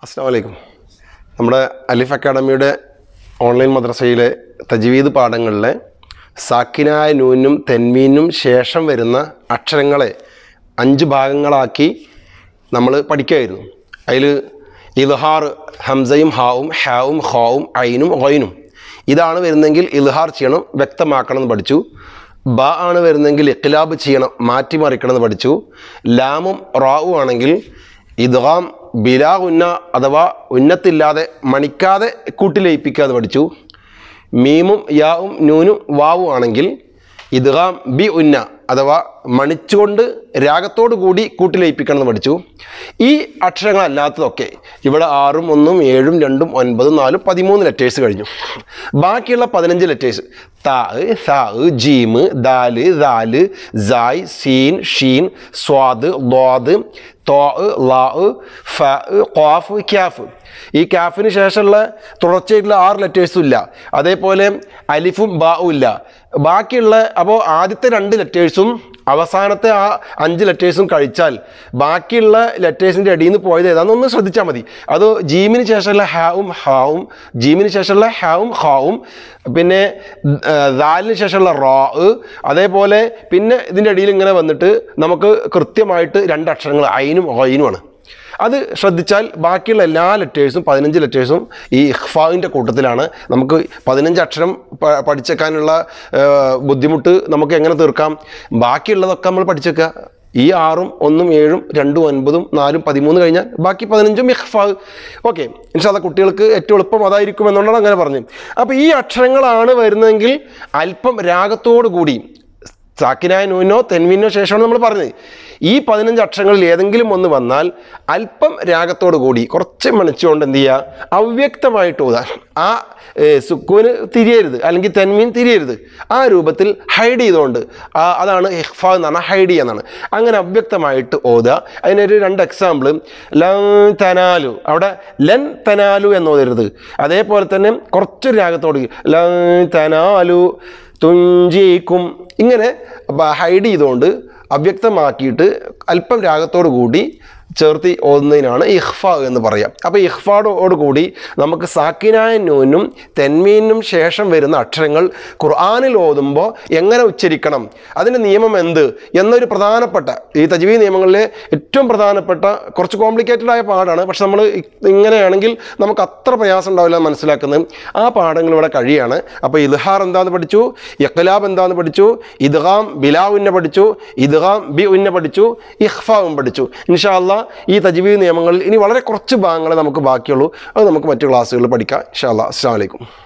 അസ്സലാമു അലൈക്കും. നമ്മുടെ അലിഫ് അക്കാഡമിയുടെ ഓൺലൈൻ മദ്രസയിലെ തജ്വീദ് പാഠങ്ങളിലെ സാക്കിനായ നൂനും തെൻമീനും ശേഷം വരുന്ന അക്ഷരങ്ങളെ 5 ഭാഗങ്ങളാക്കി നമ്മൾ പഠിക്കുകയായിരുന്നു. അതിൽ ഇൽഹാർ ഹംസയും ഹാവും ഹാവും ഖാവും ഐനും ഗൈനും ഇതാണ് വരുന്നെങ്കിൽ ഇൽഹാർ ചെയ്യണം, വ്യക്തമാക്കണം എന്ന് പഠിച്ചു. ബ ആണ് വരുന്നെങ്കിൽ ഇഖ്ലാബ് ചെയ്യണം, മാറ്റിമറിക്കണം എന്ന് പഠിച്ചു. ലാമും റാവും ആണെങ്കിൽ ഇദ്ഗാം ബിലാ ഉന്ന അഥവാ ഉന്നത്തില്ലാതെ മണിക്കാതെ കൂട്ടിലയിപ്പിക്കുക എന്ന് പഠിച്ചു. മീമും യാവും നൂനും വാവും ആണെങ്കിൽ ഇദ്ഗാം ബി ഉന്ന അഥവാ മണിച്ചുകൊണ്ട് രാഗത്തോടു കൂടി കൂട്ടിലയിപ്പിക്കണം എന്ന് പഠിച്ചു. ഈ അക്ഷരങ്ങളല്ലാത്തതൊക്കെ ഇവിടെ 6ഉം 1ഉം 7ഉം 2ഉം 9ഉം 4ഉം 13 ലെറ്റേഴ്സ് കഴിഞ്ഞു. ബാക്കിയുള്ള 15 ലെറ്റേഴ്സ് താ സാ ജീമ് ദാല് ദാല് സായ് സീൻ ഷീൻ സ്വാദ് ദ്വാദ് തോ ലാ ഫ ഖാഫ് ക്യാഫ്. ഈ ക്യാഫിന് ശേഷമുള്ള തുടർച്ചയായിട്ടുള്ള 6 ലെറ്റേഴ്സും ഇല്ല. അതേപോലെ അലിഫും ബാവും ഇല്ല. ബാക്കിയുള്ള അപ്പോൾ ആദ്യത്തെ 2 ലെറ്റേഴ്സും അവസാനത്തെ ആ 5 ലെറ്റേഴ്സും കഴിച്ചാൽ ബാക്കിയുള്ള ലെറ്റേഴ്സിൻ്റെ അടിയിൽ നിന്ന് പോയത് ഏതാണെന്നൊന്ന് ശ്രദ്ധിച്ചാൽ മതി. അത് ജീമിന് ശേഷമുള്ള ഹാവും ഹാവും, ജീമിന് ശേഷമുള്ള ഹാവും ഹാവും, പിന്നെ ദാലിന് ശേഷമുള്ള റാ, അതേപോലെ പിന്നെ ഇതിൻ്റെ അടിയിൽ ഇങ്ങനെ വന്നിട്ട് നമുക്ക് കൃത്യമായിട്ട് 2 അക്ഷരങ്ങൾ ഐനും ഗൈനുമാണ്. അത് ശ്രദ്ധിച്ചാൽ ബാക്കിയുള്ള എല്ലാ ലെറ്റേഴ്സും 15 ലെറ്റേഴ്സും ഈ ഇഖ്ഫാവിൻ്റെ കൂട്ടത്തിലാണ്. നമുക്ക് 15 അക്ഷരം പഠിച്ചേക്കാനുള്ള ബുദ്ധിമുട്ട് നമുക്ക് എങ്ങനെ തീർക്കാം? ബാക്കിയുള്ളതൊക്കെ നമ്മൾ പഠിച്ചേക്കുക. ഈ 6ഉം 1ഉം 7ഉം 2ഉം 9ഉം 4ഉം 13 കഴിഞ്ഞാൽ ബാക്കി 15ഉം ഇഖ്ഫാവ്. ഓക്കെ, ഇൻഷാ അല്ലാഹ് കുട്ടികൾക്ക് ഏറ്റവും എളുപ്പം അതായിരിക്കും എന്നുള്ളതാണ് അങ്ങനെ പറഞ്ഞു. അപ്പോൾ ഈ അക്ഷരങ്ങളാണ് വരുന്നതെങ്കിൽ അല്പം രാഗത്തോടു കൂടി സാക്കിനായ നൂനോ തെൻവീനോ ശേഷമാണ് നമ്മൾ പറഞ്ഞത്. ഈ 15 അക്ഷരങ്ങളിൽ ഏതെങ്കിലും ഒന്ന് വന്നാൽ അല്പം രാഗത്തോടു കൂടി കുറച്ച് മണിച്ചുകൊണ്ട് എന്ത് ചെയ്യുക, അവ്യക്തമായിട്ട് ഓതാൻ. ആ സുക്കൂന് തിരിയരുത്, അല്ലെങ്കിൽ തെൻമീൻ തിരിയരുത്, ആ രൂപത്തിൽ ഹൈഡ് ചെയ്തുകൊണ്ട്, അതാണ് ഇഖ്ഫാ എന്ന് പറഞ്ഞാൽ ഹൈഡ് ചെയ്യാന്നാണ്. അങ്ങനെ അവ്യക്തമായിട്ട് ഓതുക. അതിനൊരു 2 എക്സാമ്പിൾ. ലൻ തനാലു, അവിടെ ലൻ തനാലു എന്ന് ഓതരുത്. അതേപോലെ തന്നെ കുറച്ചൊരു രാഗത്തോട് ലൻ തനാലു തുഞ്ചിക്കും, ഇങ്ങനെ ഹൈഡ് ചെയ്തുകൊണ്ട് അവ്യക്തമാക്കിയിട്ട് അല്പം രാഗത്തോടു കൂടി ചേർത്തി ഓതുന്നതിനാണ് ഇഖ്ഫാ എന്ന് പറയാം. അപ്പോൾ ഇഖ്ഫാടോട് കൂടി നമുക്ക് സാക്കിനായ നൂനും തെൻമീനും ശേഷം വരുന്ന അക്ഷരങ്ങൾ ഖുർആനിൽ ഓതുമ്പോൾ എങ്ങനെ ഉച്ചരിക്കണം, അതിൻ്റെ നിയമം എന്ത് എന്നൊരു പ്രധാനപ്പെട്ട ഈ തജ്വീദ് നിയമങ്ങളിലെ ഏറ്റവും പ്രധാനപ്പെട്ട കുറച്ച് കോംപ്ലിക്കേറ്റഡ് ആയ പാഠമാണ്. പക്ഷെ നമ്മൾ ഇങ്ങനെയാണെങ്കിൽ നമുക്ക് അത്ര പ്രയാസം ഉണ്ടാവില്ല മനസ്സിലാക്കുന്നത്. ആ പാഠങ്ങൾ ഇവിടെ കഴിയാണ്. അപ്പോൾ ഇൽഹാർ എന്താണെന്ന് പഠിച്ചു, ഇഖ്ലാബ് എന്താണെന്ന് പഠിച്ചു, ഇദ്ഗാം ബിലാ ഉന്ന പഠിച്ചു, ഇദ്ഗാം ബി ഉന്ന പഠിച്ചു, ഇഖ്ഫാവും പഠിച്ചു. ഇൻഷാ അല്ലാഹ് ഈ തജ്വീദ് നിയമങ്ങളിൽ ഇനി വളരെ കുറച്ച് ഭാഗങ്ങളെ നമുക്ക് ബാക്കിയുള്ളൂ. അത് നമുക്ക് മറ്റു ക്ലാസ്സുകളിൽ പഠിക്കാം ഇൻഷാ അല്ലാഹ്. അസ്സലാമു അലൈക്കും.